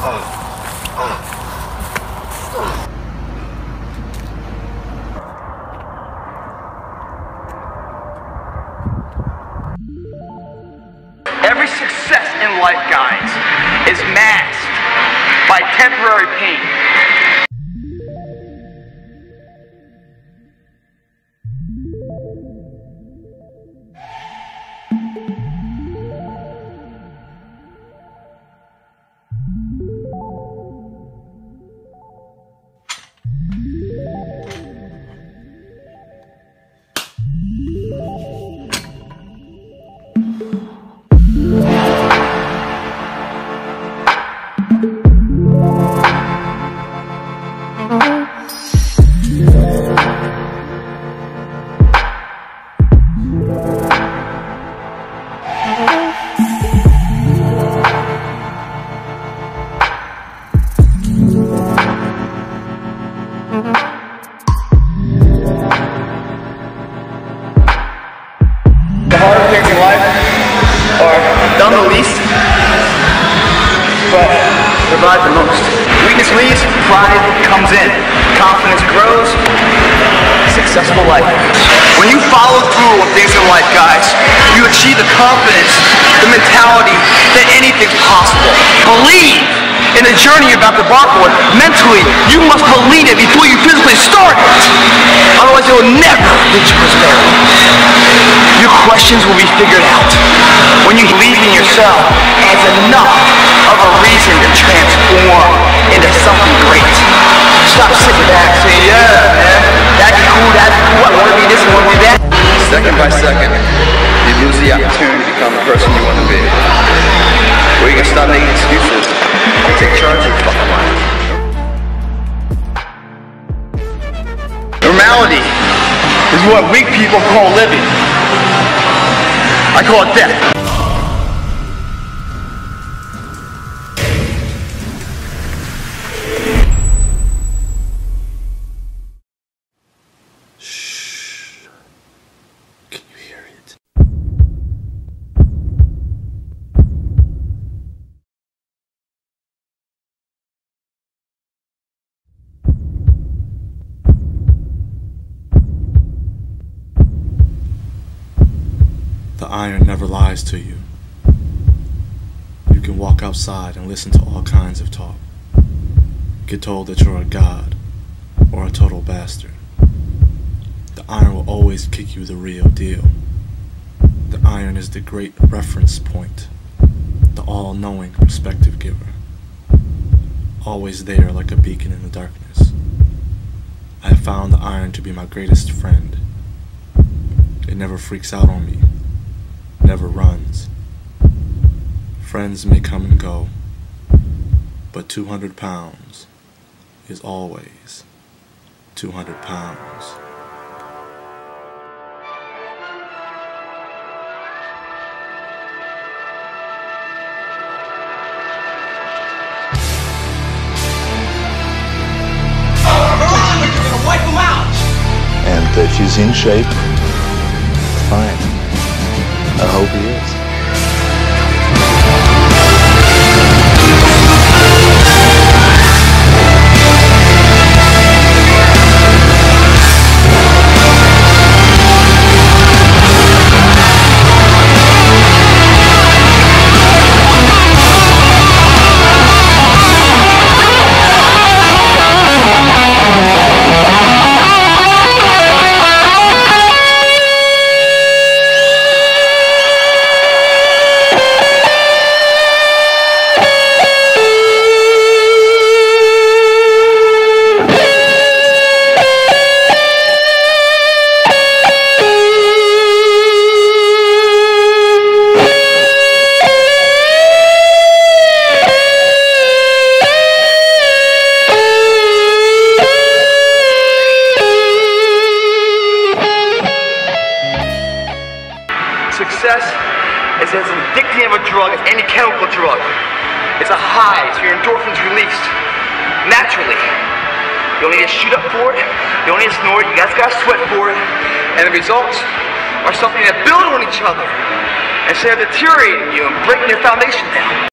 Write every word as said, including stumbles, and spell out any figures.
Every success in life, guys, is masked by temporary pain. The harder things in life are done the least, but provide the most. Weakness leaves, pride comes in, confidence grows, successful life. When you follow through on things in life, guys, you achieve the confidence, the mentality that anything's possible. Believe in the journey you're about to embark on. Mentally, you must believe it before you physically start it. Otherwise, it will never reach prosperity. Your questions will be figured out when you believe in yourself as enough of a reason to transform into something great. Stop sitting back saying, yeah, man, that'd be cool, that'd be cool, I want to be this, I want to be that. Second by second, you lose the opportunity to become the person you want to be. Where you can stop making excuses and take charge of your fucking life. Normality is what weak people call living. I call it death. Shh. Can you hear it? The iron never lies to you. You can walk outside and listen to all kinds of talk. Get told that you're a god or a total bastard. The iron will always kick you the real deal. The iron is the great reference point, the all-knowing perspective giver. Always there like a beacon in the darkness. I have found the iron to be my greatest friend. It never freaks out on me. Never runs. Friends may come and go, but two hundred pounds is always two hundred pounds. And if he's in shape, fine. I hope he is. Success is as addictive of a drug as any chemical drug. It's a high, so your endorphins released naturally. You don't need to shoot up for it, you don't need to snort it, you guys gotta sweat for it. And the results are something that build on each other instead of deteriorating you and breaking your foundation down.